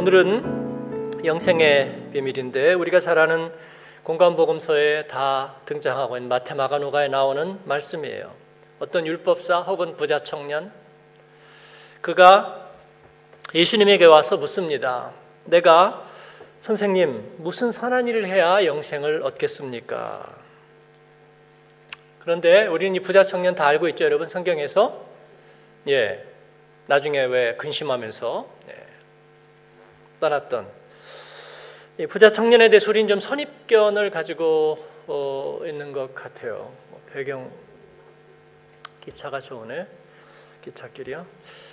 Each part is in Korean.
오늘은 영생의 비밀인데 우리가 잘 아는 공관복음서에 다 등장하고 있는 마태, 마가, 누가에 나오는 말씀이에요. 어떤 율법사 혹은 부자 청년, 그가 예수님에게 와서 묻습니다. 내가 선생님, 무슨 선한 일을 해야 영생을 얻겠습니까? 그런데 우리는 이 부자 청년 다 알고 있죠, 여러분. 성경에서 나중에 왜 근심하면서 떠났던 이 부자 청년에 대해서 우리는 좀 선입견을 가지고 있는 것 같아요. 배경 기차가 좋으네. 기찻길이요.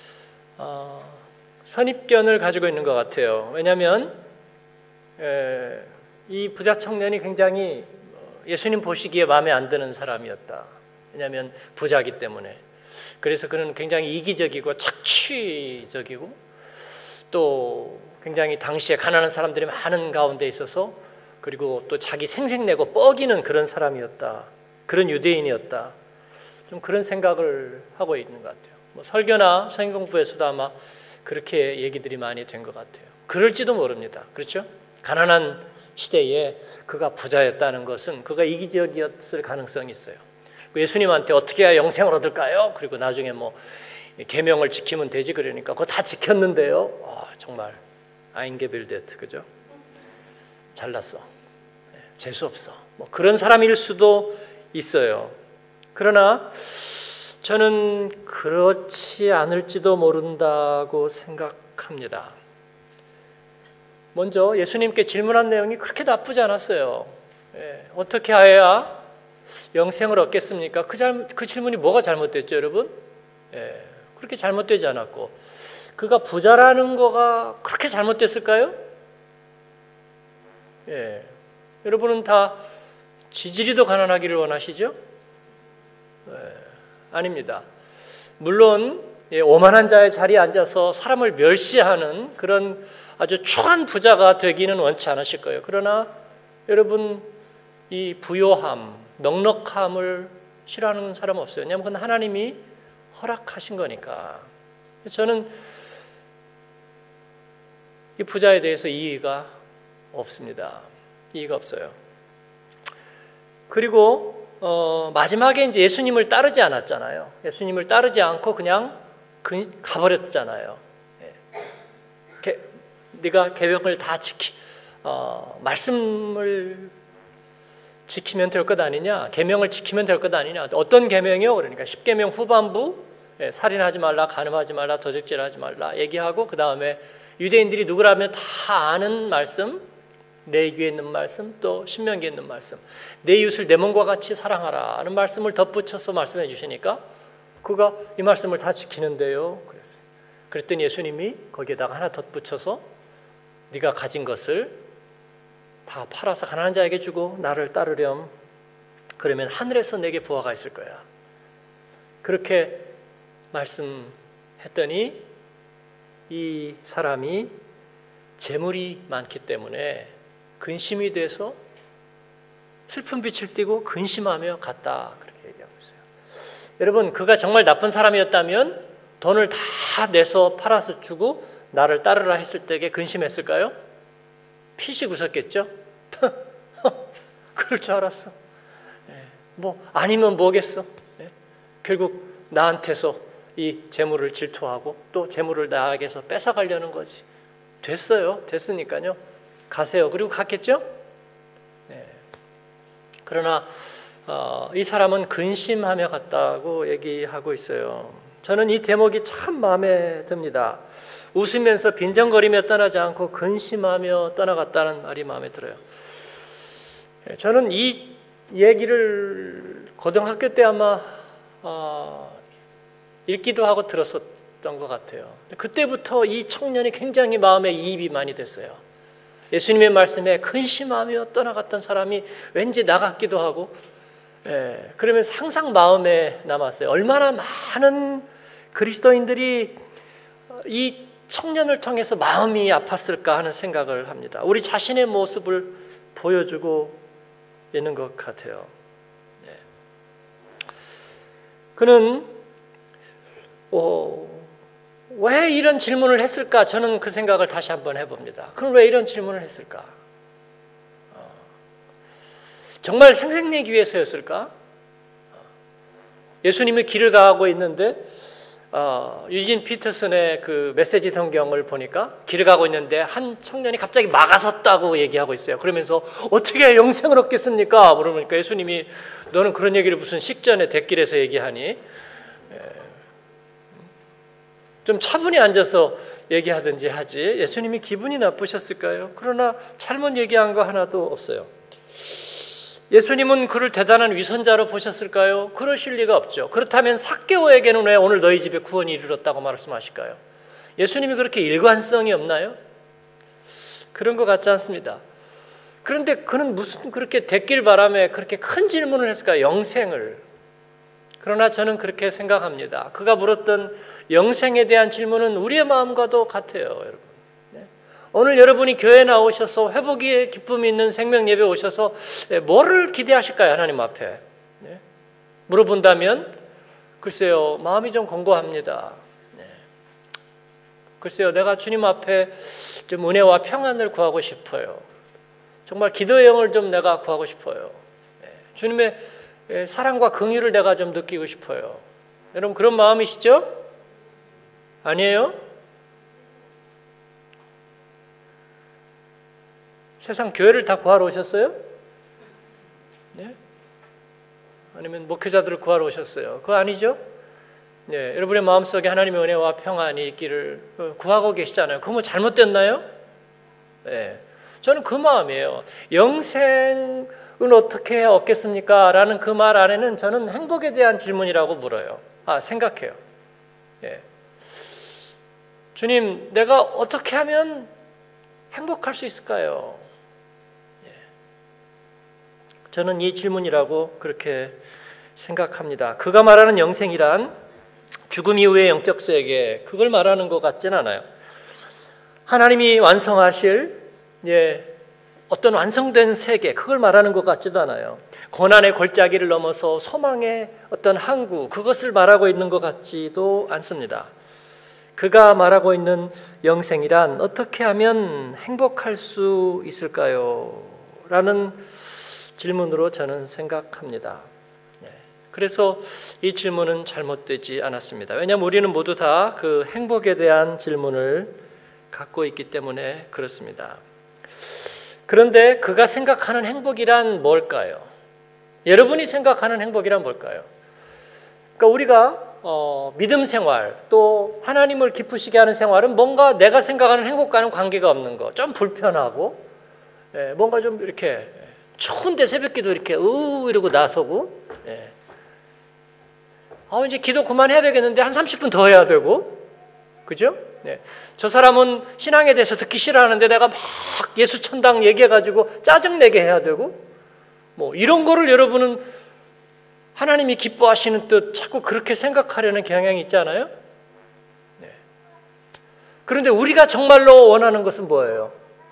선입견을 가지고 있는 것 같아요. 왜냐하면 이 부자 청년이 굉장히 예수님 보시기에 마음에 안 드는 사람이었다. 왜냐하면 부자이기 때문에. 그래서 그는 굉장히 이기적이고 착취적이고 또 굉장히 당시에 가난한 사람들이 많은 가운데 있어서 그리고 또 자기 생색내고 뻐기는 그런 사람이었다. 그런 유대인이었다. 좀 그런 생각을 하고 있는 것 같아요. 설교나 성경 공부에서도 아마 그렇게 얘기들이 많이 된 것 같아요. 그럴지도 모릅니다. 그렇죠? 가난한 시대에 그가 부자였다는 것은 그가 이기적이었을 가능성이 있어요. 예수님한테 어떻게 해야 영생을 얻을까요? 그리고 나중에 계명을 지키면 되지 그러니까 그거 다 지켰는데요. 정말 아인게빌데트, 그죠? 잘났어. 재수 없어. 그런 사람일 수도 있어요. 그러나 저는 그렇지 않을지도 모른다고 생각합니다. 먼저 예수님께 질문한 내용이 그렇게 나쁘지 않았어요. 어떻게 해야 영생을 얻겠습니까? 그 질문이 뭐가 잘못됐죠, 여러분? 그렇게 잘못되지 않았고 그가 부자라는 거가 그렇게 잘못됐을까요? 여러분은 다 지지리도 가난하기를 원하시죠? 아닙니다. 물론 오만한 자의 자리에 앉아서 사람을 멸시하는 그런 아주 초한 부자가 되기는 원치 않으실 거예요. 그러나 여러분 이 부요함, 넉넉함을 싫어하는 사람은 없어요. 왜냐하면 그건 하나님이 허락하신 거니까. 저는 이 부자에 대해서 이의가 없습니다. 이의가 없어요. 그리고 마지막에 이제 예수님을 따르지 않았잖아요. 예수님을 따르지 않고 그냥 가버렸잖아요. 네가 계명을 다 말씀을 지키면 될 것 아니냐? 계명을 지키면 될 것 아니냐? 어떤 계명이요? 그러니까 10계명 후반부 살인하지 말라, 간음하지 말라, 도적질하지 말라 얘기하고 그 다음에 유대인들이 누구라면 다 아는 말씀, 레위기에 있는 말씀, 또 신명기에 있는 말씀, 내 이웃을 내 몸과 같이 사랑하라 하는 말씀을 덧붙여서 말씀해 주시니까 그가 이 말씀을 다 지키는데요. 그랬더니 예수님이 거기에다가 하나 덧붙여서 네가 가진 것을 다 팔아서 가난한 자에게 주고 나를 따르렴. 그러면 하늘에서 내게 보화가 있을 거야. 그렇게 말씀했더니 이 사람이 재물이 많기 때문에 근심이 돼서 슬픈 빛을 띠고 근심하며 갔다. 그렇게 얘기하고 있어요. 여러분, 그가 정말 나쁜 사람이었다면 돈을 다 내서 팔아서 주고 나를 따르라 했을 때에 근심했을까요? 피식 웃었겠죠? 그럴 줄 알았어. 아니면 뭐겠어? 결국 나한테서 이 재물을 질투하고 또 재물을 나에게서 뺏어가려는 거지. 됐어요. 됐으니까요. 가세요. 그리고 갔겠죠? 그러나 이 사람은 근심하며 갔다고 얘기하고 있어요. 저는 이 대목이 참 마음에 듭니다. 웃으면서 빈정거리며 떠나지 않고 근심하며 떠나갔다는 말이 마음에 들어요. 저는 이 얘기를 고등학교 때 아마 읽기도 하고 들었었던 것 같아요. 그때부터 이 청년이 굉장히 마음에 이입이 많이 됐어요. 예수님의 말씀에 근심하며 떠나갔던 사람이 왠지 나 같기도 하고 그러면서 항상 마음에 남았어요. 얼마나 많은 그리스도인들이 이 청년을 통해서 마음이 아팠을까 하는 생각을 합니다. 우리 자신의 모습을 보여주고 있는 것 같아요. 그는 왜 이런 질문을 했을까? 저는 그 생각을 다시 한번 해봅니다. 그럼 왜 이런 질문을 했을까? 정말 생색내기 위해서였을까? 예수님이 길을 가고 있는데 유진 피터슨의 그 메시지 성경을 보니까 길을 가고 있는데 한 청년이 갑자기 막아섰다고 얘기하고 있어요. 그러면서 어떻게 영생을 얻겠습니까? 물어보니까 예수님이 너는 그런 얘기를 무슨 식전에 댁길에서 얘기하니? 좀 차분히 앉아서 얘기하든지 하지. 예수님이 기분이 나쁘셨을까요? 그러나 잘못 얘기한 거 하나도 없어요. 예수님은 그를 대단한 위선자로 보셨을까요? 그러실 리가 없죠. 그렇다면 삭개오에게는 왜 오늘 너희 집에 구원이 이르렀다고 말씀하실까요? 예수님이 그렇게 일관성이 없나요? 그런 것 같지 않습니다. 그런데 그는 무슨 그렇게 됐길 바람에 그렇게 큰 질문을 했을까요? 영생을. 그러나 저는 그렇게 생각합니다. 그가 물었던 영생에 대한 질문은 우리의 마음과도 같아요, 여러분. 오늘 여러분이 교회에 나오셔서 회복의 기쁨이 있는 생명 예배 오셔서 뭐를 기대하실까요? 하나님 앞에 물어본다면 글쎄요, 마음이 좀 공고합니다. 글쎄요, 내가 주님 앞에 좀 은혜와 평안을 구하고 싶어요. 정말 기도의 영을 좀 내가 구하고 싶어요. 주님의 사랑과 긍휼을 내가 좀 느끼고 싶어요. 여러분 그런 마음이시죠? 아니에요? 세상 교회를 다 구하러 오셨어요? 네? 아니면 목회자들을 구하러 오셨어요? 그거 아니죠? 네, 여러분의 마음속에 하나님의 은혜와 평안이 있기를 구하고 계시잖아요. 그거 뭐 잘못됐나요? 네, 저는 그 마음이에요. 영생은 어떻게 얻겠습니까? 라는 그 말 안에는 저는 행복에 대한 질문이라고 물어요. 생각해요. 네. 주님, 내가 어떻게 하면 행복할 수 있을까요? 저는 이 질문이라고 그렇게 생각합니다. 그가 말하는 영생이란 죽음 이후의 영적 세계, 그걸 말하는 것 같진 않아요. 하나님이 완성하실 어떤 완성된 세계, 그걸 말하는 것 같지도 않아요. 고난의 골짜기를 넘어서 소망의 어떤 항구, 그것을 말하고 있는 것 같지도 않습니다. 그가 말하고 있는 영생이란 어떻게 하면 행복할 수 있을까요? 라는 질문으로 저는 생각합니다. 그래서 이 질문은 잘못되지 않았습니다. 왜냐하면 우리는 모두 다 그 행복에 대한 질문을 갖고 있기 때문에 그렇습니다. 그런데 그가 생각하는 행복이란 뭘까요? 여러분이 생각하는 행복이란 뭘까요? 그러니까 우리가 믿음 생활 또 하나님을 기쁘시게 하는 생활은 뭔가 내가 생각하는 행복과는 관계가 없는 거, 좀 불편하고 뭔가 좀 이렇게 추운데 새벽기도 이렇게 이러고 나서고 이제 기도 그만해야 되겠는데 한 30분 더 해야 되고, 그죠? 저 사람은 신앙에 대해서 듣기 싫어하는데 내가 막 예수 천당 얘기해가지고 짜증내게 해야 되고, 뭐 이런 거를 여러분은 하나님이 기뻐하시는 뜻 자꾸 그렇게 생각하려는 경향이 있잖아요. 그런데 우리가 정말로 원하는 것은 뭐예요?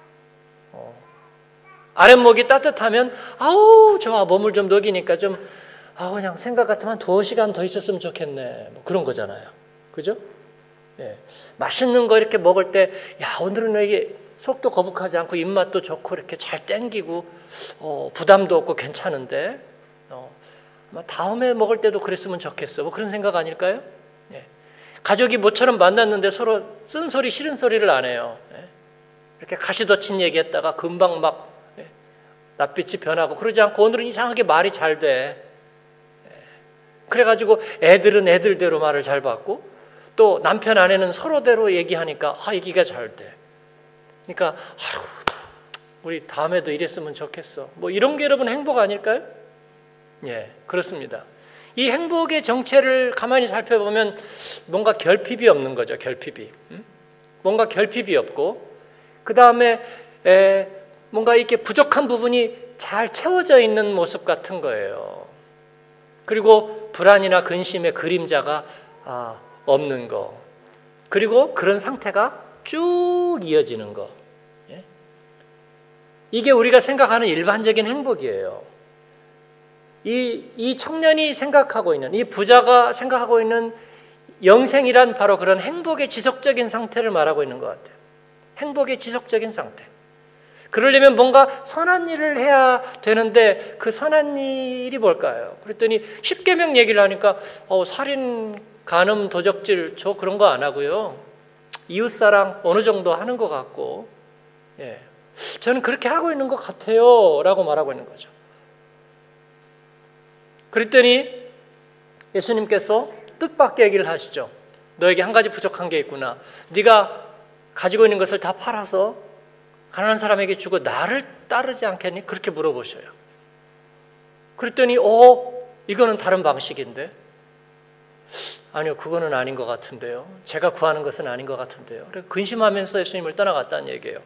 아랫목이 따뜻하면 아우 좋아, 몸을 좀 녹이니까 좀 그냥 생각 같으면 2시간 더 있었으면 좋겠네, 뭐 그런 거잖아요. 그죠? 맛있는 거 이렇게 먹을 때 오늘은 이게 속도 거북하지 않고 입맛도 좋고 이렇게 잘 땡기고 부담도 없고 괜찮은데 다음에 먹을 때도 그랬으면 좋겠어, 뭐 그런 생각 아닐까요? 가족이 모처럼 만났는데 서로 쓴소리 싫은 소리를 안 해요. 이렇게 가시돋친 얘기했다가 금방 막 낯빛이 변하고 그러지 않고 오늘은 이상하게 말이 잘 돼. 그래가지고 애들은 애들대로 말을 잘 받고 또 남편 아내는 서로대로 얘기하니까 얘기가 잘 돼. 그러니까 우리 다음에도 이랬으면 좋겠어, 뭐 이런 게 여러분 행복 아닐까요? 그렇습니다. 이 행복의 정체를 가만히 살펴보면 뭔가 결핍이 없는 거죠. 결핍이. 뭔가 결핍이 없고 그 다음에 뭔가 이렇게 부족한 부분이 잘 채워져 있는 모습 같은 거예요. 그리고 불안이나 근심의 그림자가 없는 거. 그리고 그런 상태가 쭉 이어지는 거. 이게 우리가 생각하는 일반적인 행복이에요. 이 청년이 생각하고 있는, 이 부자가 생각하고 있는 영생이란 바로 그런 행복의 지속적인 상태를 말하고 있는 것 같아요. 행복의 지속적인 상태. 그러려면 뭔가 선한 일을 해야 되는데 그 선한 일이 뭘까요? 그랬더니 십계명 얘기를 하니까 살인, 간음, 도적질 저 그런 거 안 하고요. 이웃사랑 어느 정도 하는 것 같고, 예, 저는 그렇게 하고 있는 것 같아요 라고 말하고 있는 거죠. 그랬더니 예수님께서 뜻밖의 얘기를 하시죠. 너에게 한 가지 부족한 게 있구나. 네가 가지고 있는 것을 다 팔아서 가난한 사람에게 주고 나를 따르지 않겠니? 그렇게 물어보셔요. 그랬더니 이거는 다른 방식인데, 아니요, 그거는 아닌 것 같은데요. 제가 구하는 것은 아닌 것 같은데요. 근심하면서 예수님을 떠나갔다는 얘기예요.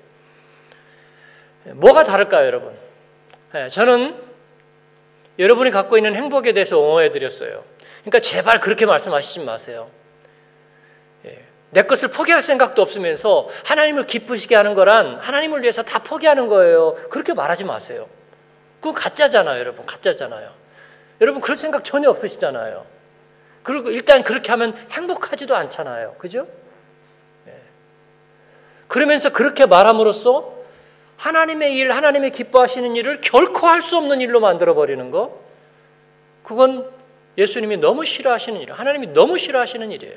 뭐가 다를까요, 여러분? 저는 여러분이 갖고 있는 행복에 대해서 옹호해 드렸어요. 그러니까 제발 그렇게 말씀하시지 마세요. 내 것을 포기할 생각도 없으면서 하나님을 기쁘시게 하는 거란 하나님을 위해서 다 포기하는 거예요. 그렇게 말하지 마세요. 그거 가짜잖아요, 여러분. 가짜잖아요. 여러분 그럴 생각 전혀 없으시잖아요. 그리고 일단 그렇게 하면 행복하지도 않잖아요. 그죠? 그러면서 그렇게 말함으로써 하나님의 일, 하나님의 기뻐하시는 일을 결코 할 수 없는 일로 만들어버리는 거, 그건 예수님이 너무 싫어하시는 일이에요. 하나님이 너무 싫어하시는 일이에요.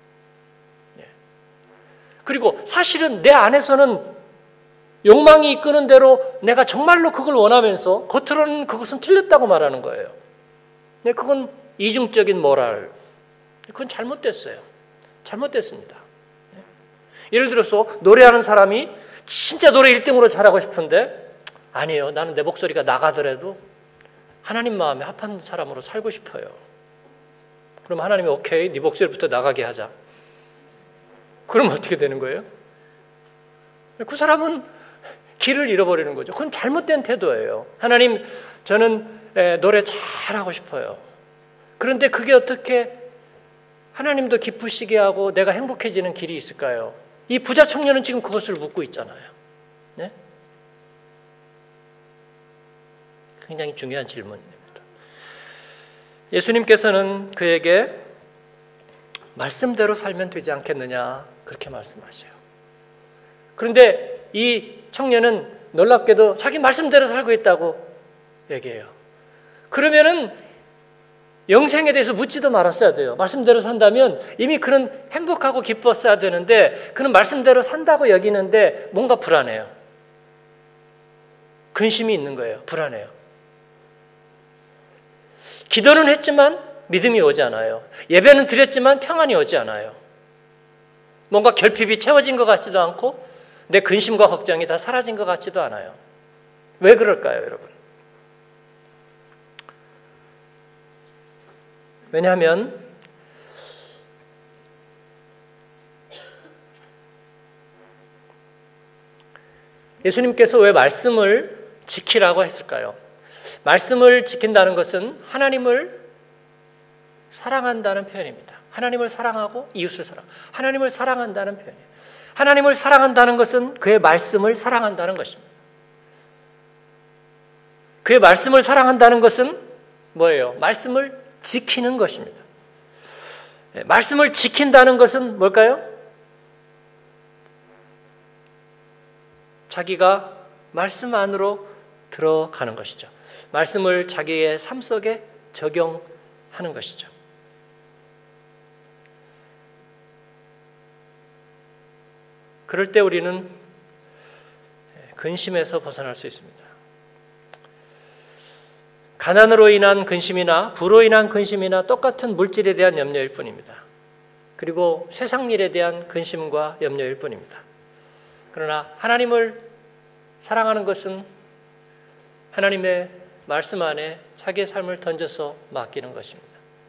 그리고 사실은 내 안에서는 욕망이 이끄는 대로 내가 정말로 그걸 원하면서 겉으로는 그것은 틀렸다고 말하는 거예요. 그건 이중적인 모랄, 그건 잘못됐어요. 잘못됐습니다. 예를 들어서 노래하는 사람이 진짜 노래 1등으로 잘하고 싶은데, 아니에요, 나는 내 목소리가 나가더라도 하나님 마음에 합한 사람으로 살고 싶어요. 그럼 하나님이 오케이, 네 목소리부터 나가게 하자. 그럼 어떻게 되는 거예요? 그 사람은 길을 잃어버리는 거죠. 그건 잘못된 태도예요. 하나님, 저는 노래 잘하고 싶어요. 그런데 그게 어떻게 하나님도 기쁘시게 하고 내가 행복해지는 길이 있을까요? 이 부자 청년은 지금 그것을 묻고 있잖아요. 네? 굉장히 중요한 질문입니다. 예수님께서는 그에게 말씀대로 살면 되지 않겠느냐, 그렇게 말씀하셔요. 그런데 이 청년은 놀랍게도 자기 말씀대로 살고 있다고 얘기해요. 그러면은 영생에 대해서 묻지도 말았어야 돼요. 말씀대로 산다면 이미 그는 행복하고 기뻤어야 되는데 그는 말씀대로 산다고 여기는데 뭔가 불안해요. 근심이 있는 거예요. 불안해요. 기도는 했지만 믿음이 오지 않아요. 예배는 드렸지만 평안이 오지 않아요. 뭔가 결핍이 채워진 것 같지도 않고 내 근심과 걱정이 다 사라진 것 같지도 않아요. 왜 그럴까요, 여러분? 왜냐하면 예수님께서 왜 말씀을 지키라고 했을까요? 말씀을 지킨다는 것은 하나님을 사랑한다는 표현입니다. 하나님을 사랑하고 이웃을 사랑. 하나님을 사랑한다는 표현이에요. 하나님을 사랑한다는 것은 그의 말씀을 사랑한다는 것입니다. 그의 말씀을 사랑한다는 것은 뭐예요? 말씀을 지키는 것입니다. 말씀을 지킨다는 것은 뭘까요? 자기가 말씀 안으로 들어가는 것이죠. 말씀을 자기의 삶 속에 적용하는 것이죠. 그럴 때 우리는 근심에서 벗어날 수 있습니다. 가난으로 인한 근심이나 부로 인한 근심이나 똑같은 물질에 대한 염려일 뿐입니다. 그리고 세상 일에 대한 근심과 염려일 뿐입니다. 그러나 하나님을 사랑하는 것은 하나님의 말씀 안에 자기의 삶을 던져서 맡기는 것입니다.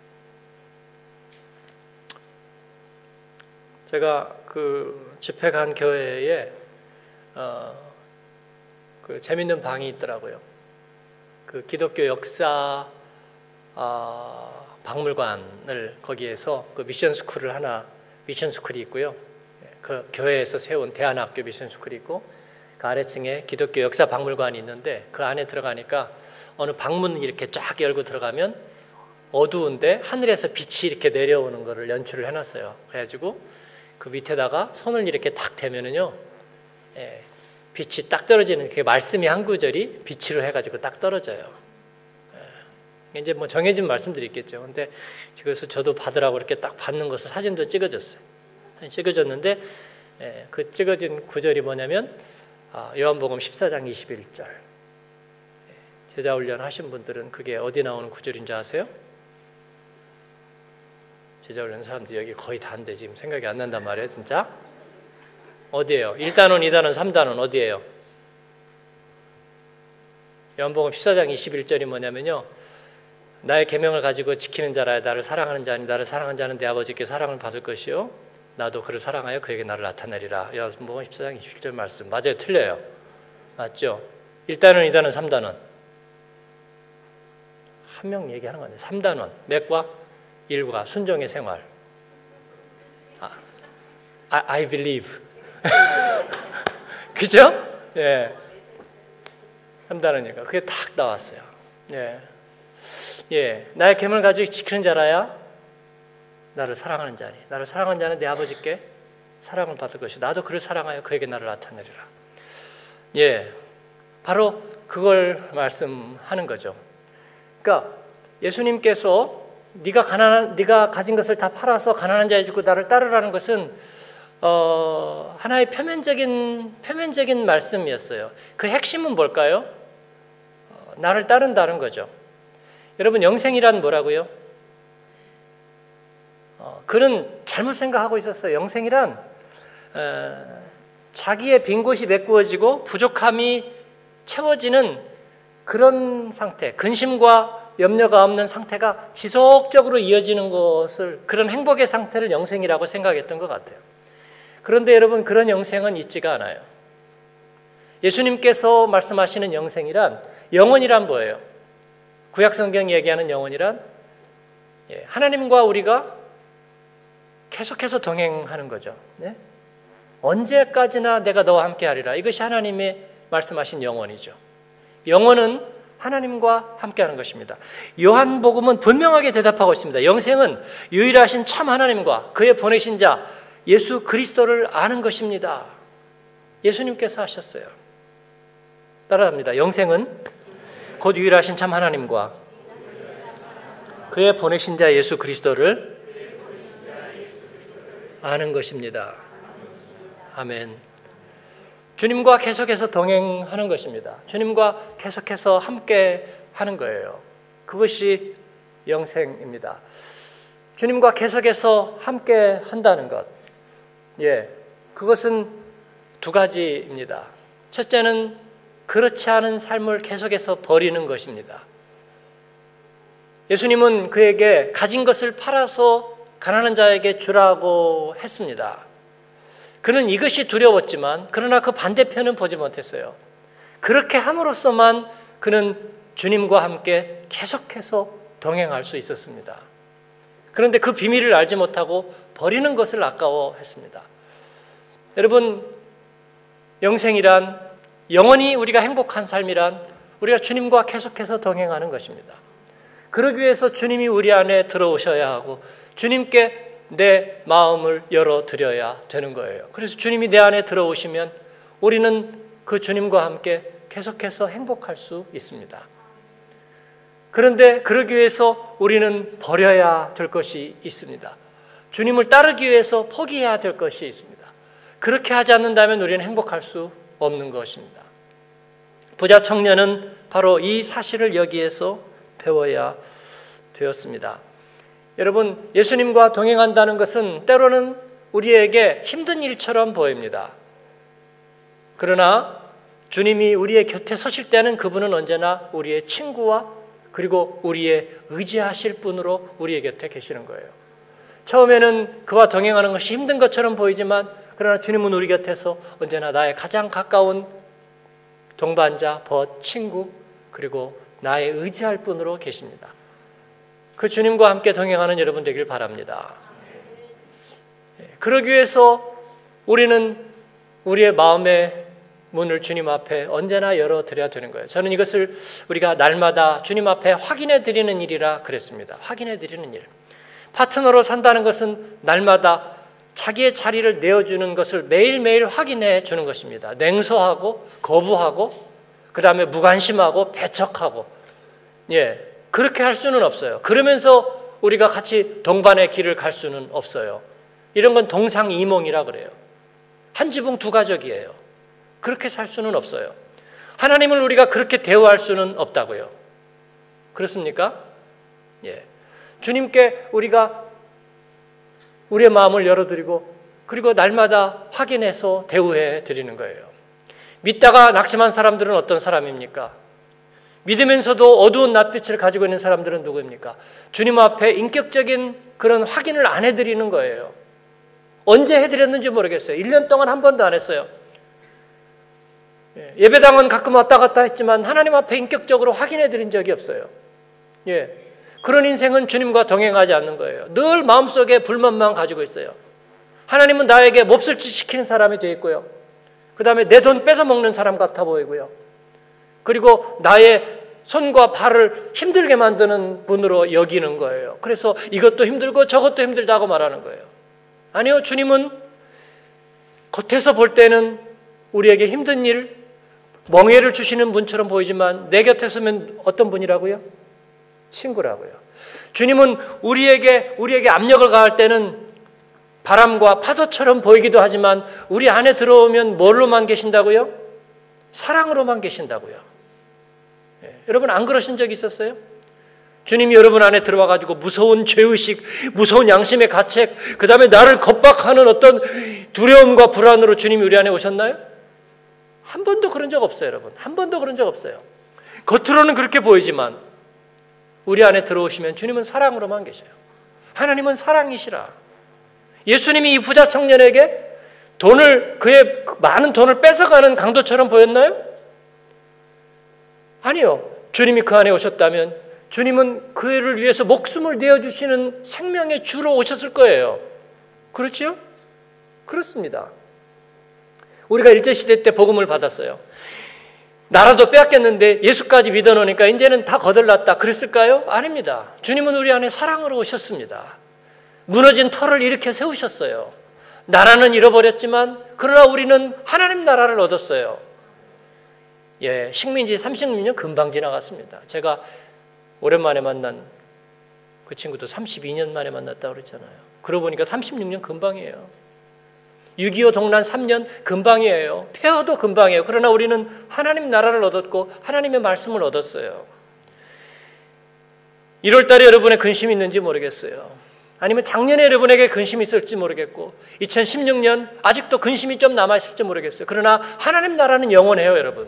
제가 그 집회 간 교회에 그 재밌는 방이 있더라고요. 그 기독교 역사 박물관을 거기에서 그 미션 스쿨을 미션 스쿨이 있고요. 그 교회에서 세운 대안학교 미션 스쿨이 있고 그 아래층에 기독교 역사 박물관이 있는데 그 안에 들어가니까 어느 방문 이렇게 쫙 열고 들어가면 어두운데 하늘에서 빛이 이렇게 내려오는 거를 연출을 해놨어요. 그래가지고 그 밑에다가 손을 이렇게 탁 대면은요, 빛이 딱 떨어지는, 그 말씀이 한 구절이 빛으로 해가지고 딱 떨어져요. 이제 뭐 정해진 말씀들이 있겠죠. 근데 그래서 저도 받으라고 이렇게 딱 받는 것을 사진도 찍어줬어요. 사진 찍어줬는데 그 찍어진 구절이 뭐냐면 요한복음 14장 21절. 제자훈련 하신 분들은 그게 어디 나오는 구절인지 아세요? 제자훈련 사람들 여기 거의 다인데 지금 생각이 안 난단 말이에요. 진짜? 어디예요? 1단원, 2단원, 3단원 어디예요? 요한복음 14장 21절이 뭐냐면요, 나의 계명을 가지고 지키는 자라야 나를 사랑하는 자니 나를 사랑하는 자는 내 아버지께 사랑을 받을 것이요 나도 그를 사랑하여 그에게 나를 나타내리라. 요한복음 14장 21절 말씀 맞아요? 틀려요? 맞죠? 1단원, 2단원, 3단원 한 명 얘기하는 건데 3단원 맥과 일과 순종의 생활. I believe. 그죠? 예. 3단원이니까 그게 딱 나왔어요. 예. 예. 나의 계명을 가지고 지키는 자라야 나를 사랑하는 자니 나를 사랑하는 자는 내 아버지께 사랑을 받을 것이 나도 그를 사랑하여 그에게 나를 나타내리라. 예. 바로 그걸 말씀하는 거죠. 그러니까 예수님께서 네가 가진 것을 다 팔아서 가난한 자에 주고 나를 따르라는 것은 하나의 표면적인 말씀이었어요. 그 핵심은 뭘까요? 나를 따른다는 거죠. 여러분, 영생이란 뭐라고요? 그는 잘못 생각하고 있었어요. 영생이란 자기의 빈 곳이 메꾸어지고 부족함이 채워지는 그런 상태, 근심과 염려가 없는 상태가 지속적으로 이어지는 것을, 그런 행복의 상태를 영생이라고 생각했던 것 같아요. 그런데 여러분, 그런 영생은 있지가 않아요. 예수님께서 말씀하시는 영생이란, 영원이란 뭐예요? 구약성경이 얘기하는 영원이란 하나님과 우리가 계속해서 동행하는 거죠. 네? 언제까지나 내가 너와 함께 하리라. 이것이 하나님의 말씀하신 영원이죠. 영원은 하나님과 함께하는 것입니다. 요한복음은 분명하게 대답하고 있습니다. 영생은 유일하신 참 하나님과 그의 보내신 자 예수 그리스도를 아는 것입니다. 예수님께서 하셨어요. 따라합니다. 영생은 곧 유일하신 참 하나님과 그의 보내신 자 예수 그리스도를 아는 것입니다. 아멘. 주님과 계속해서 동행하는 것입니다. 주님과 계속해서 함께 하는 거예요. 그것이 영생입니다. 주님과 계속해서 함께 한다는 것. 그것은 두 가지입니다. 첫째는 그렇지 않은 삶을 계속해서 버리는 것입니다. 예수님은 그에게 가진 것을 팔아서 가난한 자에게 주라고 했습니다. 그는 이것이 두려웠지만 그러나 그 반대편은 보지 못했어요. 그렇게 함으로써만 그는 주님과 함께 계속해서 동행할 수 있었습니다. 그런데 그 비밀을 알지 못하고 버리는 것을 아까워했습니다. 여러분, 영생이란, 영원히 우리가 행복한 삶이란 우리가 주님과 계속해서 동행하는 것입니다. 그러기 위해서 주님이 우리 안에 들어오셔야 하고 주님께 내 마음을 열어드려야 되는 거예요. 그래서 주님이 내 안에 들어오시면 우리는 그 주님과 함께 계속해서 행복할 수 있습니다. 그런데 그러기 위해서 우리는 버려야 될 것이 있습니다. 주님을 따르기 위해서 포기해야 될 것이 있습니다. 그렇게 하지 않는다면 우리는 행복할 수 없는 것입니다. 부자 청년은 바로 이 사실을 여기에서 배워야 되었습니다. 여러분, 예수님과 동행한다는 것은 때로는 우리에게 힘든 일처럼 보입니다. 그러나 주님이 우리의 곁에 서실 때는 그분은 언제나 우리의 친구와 그리고 우리의 의지하실 분으로 우리의 곁에 계시는 거예요. 처음에는 그와 동행하는 것이 힘든 것처럼 보이지만 그러나 주님은 우리 곁에서 언제나 나의 가장 가까운 동반자, 친구, 그리고 나의 의지할 분으로 계십니다. 그 주님과 함께 동행하는 여러분 되길 바랍니다. 그러기 위해서 우리는 우리의 마음에 문을 주님 앞에 언제나 열어드려야 되는 거예요. 저는 이것을 우리가 날마다 주님 앞에 확인해 드리는 일이라 그랬습니다. 확인해 드리는 일. 파트너로 산다는 것은 날마다 자기의 자리를 내어주는 것을 매일매일 확인해 주는 것입니다. 냉소하고 거부하고 그 다음에 무관심하고 배척하고 그렇게 할 수는 없어요. 그러면서 우리가 같이 동반의 길을 갈 수는 없어요. 이런 건 동상이몽이라 그래요. 한 지붕 두 가족이에요. 그렇게 살 수는 없어요. 하나님을 우리가 그렇게 대우할 수는 없다고요. 그렇습니까? 주님께 우리가 우리의 마음을 열어드리고 그리고 날마다 확인해서 대우해 드리는 거예요. 믿다가 낙심한 사람들은 어떤 사람입니까? 믿으면서도 어두운 낯빛을 가지고 있는 사람들은 누구입니까? 주님 앞에 인격적인 그런 확인을 안 해드리는 거예요. 언제 해드렸는지 모르겠어요. 1년 동안 한 번도 안 했어요. 예배당은 가끔 왔다 갔다 했지만 하나님 앞에 인격적으로 확인해 드린 적이 없어요. 그런 인생은 주님과 동행하지 않는 거예요. 늘 마음속에 불만만 가지고 있어요. 하나님은 나에게 몹쓸 짓 시키는 사람이 되어 있고요. 그 다음에 내 돈 뺏어 먹는 사람 같아 보이고요. 그리고 나의 손과 발을 힘들게 만드는 분으로 여기는 거예요. 그래서 이것도 힘들고 저것도 힘들다고 말하는 거예요. 아니요, 주님은 겉에서 볼 때는 우리에게 힘든 일, 멍해를 주시는 분처럼 보이지만 내 곁에 서면 어떤 분이라고요? 친구라고요. 주님은 우리에게 압력을 가할 때는 바람과 파도처럼 보이기도 하지만 우리 안에 들어오면 뭘로만 계신다고요? 사랑으로만 계신다고요. 여러분 안 그러신 적 있었어요? 주님이 여러분 안에 들어와 가지고 무서운 죄의식, 무서운 양심의 가책, 그 다음에 나를 겁박하는 어떤 두려움과 불안으로 주님이 우리 안에 오셨나요? 한 번도 그런 적 없어요, 여러분. 한 번도 그런 적 없어요. 겉으로는 그렇게 보이지만 우리 안에 들어오시면 주님은 사랑으로만 계셔요. 하나님은 사랑이시라. 예수님이 이 부자 청년에게 그의 많은 돈을 뺏어가는 강도처럼 보였나요? 아니요. 주님이 그 안에 오셨다면 주님은 그를 위해서 목숨을 내어주시는 생명의 주로 오셨을 거예요. 그렇지요? 그렇습니다. 우리가 일제시대 때 복음을 받았어요. 나라도 빼앗겼는데 예수까지 믿어놓으니까 이제는 다 거들났다 그랬을까요? 아닙니다. 주님은 우리 안에 사랑으로 오셨습니다. 무너진 터를 일으켜 세우셨어요. 나라는 잃어버렸지만 그러나 우리는 하나님 나라를 얻었어요. 식민지 36년 금방 지나갔습니다. 제가 오랜만에 만난 그 친구도 32년 만에 만났다고 그랬잖아요. 그러고 보니까 36년 금방이에요. 6.25 동란 3년 금방이에요. 폐허도 금방이에요. 그러나 우리는 하나님 나라를 얻었고 하나님의 말씀을 얻었어요. 1월 달에 여러분의 근심이 있는지 모르겠어요. 아니면 작년에 여러분에게 근심이 있을지 모르겠고 2016년 아직도 근심이 좀 남아있을지 모르겠어요. 그러나 하나님 나라는 영원해요, 여러분.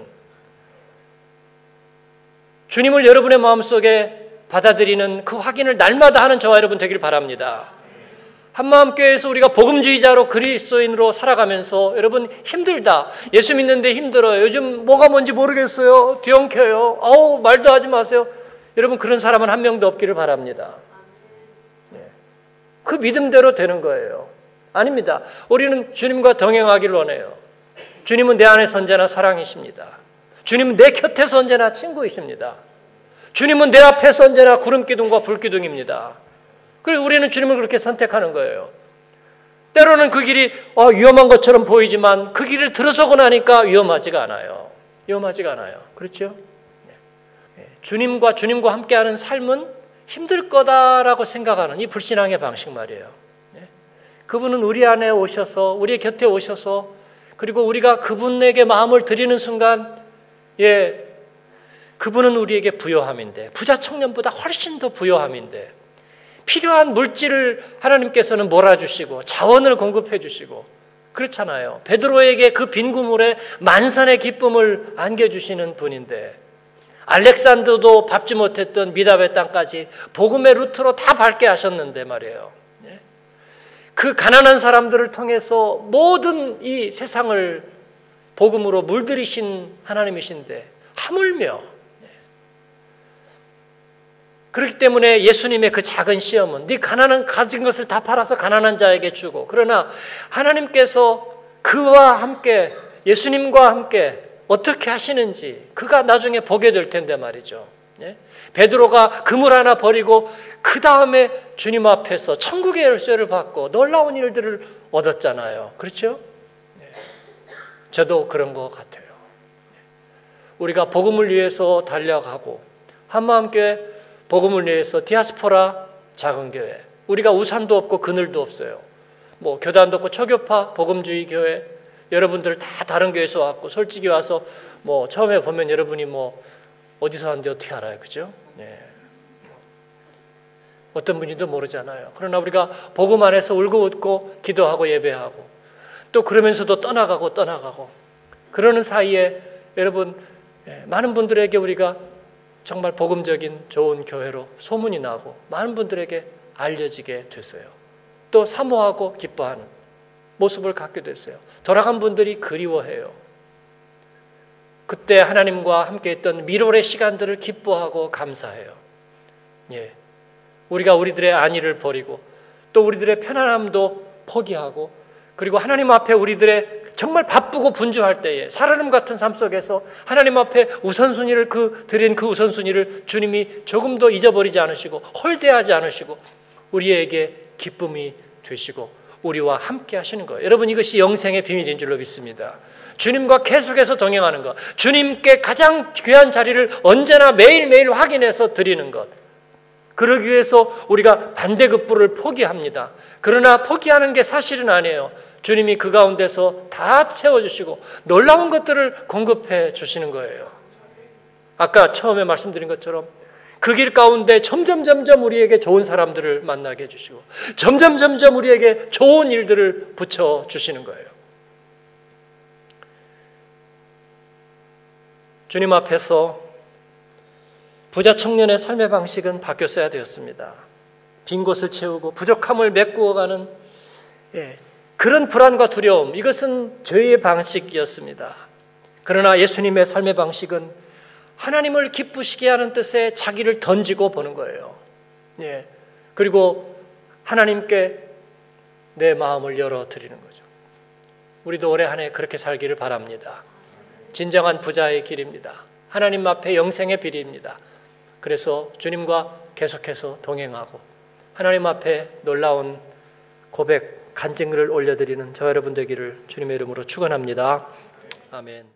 주님을 여러분의 마음속에 받아들이는 그 확인을 날마다 하는 저와 여러분 되길 바랍니다. 한마음교회에서 우리가 복음주의자로 그리스도인으로 살아가면서 여러분 힘들다. 예수 믿는데 힘들어요. 요즘 뭐가 뭔지 모르겠어요. 뒤엉켜요. 아우 말도 하지 마세요. 여러분 그런 사람은 한 명도 없기를 바랍니다. 그 믿음대로 되는 거예요. 아닙니다. 우리는 주님과 동행하기를 원해요. 주님은 내 안에서 언제나 사랑이십니다. 주님은 내 곁에서 언제나 친구이십니다. 주님은 내 앞에서 언제나 구름기둥과 불기둥입니다. 그래서 우리는 주님을 그렇게 선택하는 거예요. 때로는 그 길이 위험한 것처럼 보이지만 그 길을 들어서고 나니까 위험하지가 않아요. 위험하지가 않아요. 그렇죠? 주님과 함께하는 삶은 힘들 거다라고 생각하는 이 불신앙의 방식 말이에요. 그분은 우리 안에 오셔서 우리 곁에 오셔서 그리고 우리가 그분에게 마음을 드리는 순간 그분은 우리에게 부요함인데 부자 청년보다 훨씬 더 부요함인데 필요한 물질을 하나님께서는 몰아주시고 자원을 공급해 주시고 그렇잖아요. 베드로에게 그 빈 구물에 만선의 기쁨을 안겨주시는 분인데 알렉산더도 밟지 못했던 미답의 땅까지 복음의 루트로 다 밟게 하셨는데 말이에요. 그 가난한 사람들을 통해서 모든 이 세상을 복음으로 물들이신 하나님이신데 하물며 그렇기 때문에 예수님의 그 작은 시험은 네 가진 것을 다 팔아서 가난한 자에게 주고 그러나 하나님께서 그와 함께 예수님과 함께 어떻게 하시는지 그가 나중에 보게 될 텐데 말이죠. 베드로가 그물 하나 버리고 그 다음에 주님 앞에서 천국의 열쇠를 받고 놀라운 일들을 얻었잖아요. 그렇죠? 저도 그런 것 같아요. 우리가 복음을 위해서 달려가고 한마음교회 복음을 위해서 디아스포라 작은 교회, 우리가 우산도 없고 그늘도 없어요. 뭐 교단도 없고 초교파 복음주의 교회, 여러분들 다 다른 교회에서 왔고 솔직히 와서 뭐 처음에 보면 여러분이 뭐 어디서 왔는지 어떻게 알아요, 그죠? 어떤 분인지도 모르잖아요. 그러나 우리가 복음 안에서 울고 웃고 기도하고 예배하고 또 그러면서도 떠나가고 그러는 사이에 여러분 많은 분들에게 우리가 정말 복음적인 좋은 교회로 소문이 나고 많은 분들에게 알려지게 됐어요. 또 사모하고 기뻐하는 모습을 갖게 됐어요. 돌아간 분들이 그리워해요. 그때 하나님과 함께 했던 미로의 시간들을 기뻐하고 감사해요. 우리가 우리들의 안위를 버리고 또 우리들의 편안함도 포기하고 그리고 하나님 앞에 우리들의 정말 바쁘고 분주할 때에 살얼음 같은 삶 속에서 하나님 앞에 우선순위를 드린 그 우선순위를 주님이 조금도 잊어버리지 않으시고 홀대하지 않으시고 우리에게 기쁨이 되시고 우리와 함께 하시는 거예요. 여러분, 이것이 영생의 비밀인 줄로 믿습니다. 주님과 계속해서 동행하는 것, 주님께 가장 귀한 자리를 언제나 매일매일 확인해서 드리는 것, 그러기 위해서 우리가 반대급부를 포기합니다. 그러나 포기하는 게 사실은 아니에요. 주님이 그 가운데서 다 채워주시고 놀라운 것들을 공급해 주시는 거예요. 아까 처음에 말씀드린 것처럼 그 길 가운데 점점 우리에게 좋은 사람들을 만나게 해주시고 점점 우리에게 좋은 일들을 붙여주시는 거예요. 주님 앞에서 부자 청년의 삶의 방식은 바뀌었어야 되었습니다. 빈 곳을 채우고 부족함을 메꾸어가는 그런 불안과 두려움, 이것은 죄의 방식이었습니다. 그러나 예수님의 삶의 방식은 하나님을 기쁘시게 하는 뜻에 자기를 던지고 보는 거예요. 그리고 하나님께 내 마음을 열어드리는 거죠. 우리도 올해 한 해 그렇게 살기를 바랍니다. 진정한 부자의 길입니다. 하나님 앞에 영생의 길입니다. 그래서 주님과 계속해서 동행하고 하나님 앞에 놀라운 고백, 간증을 올려드리는 저 여러분 되기를 주님의 이름으로 축원합니다. 아멘.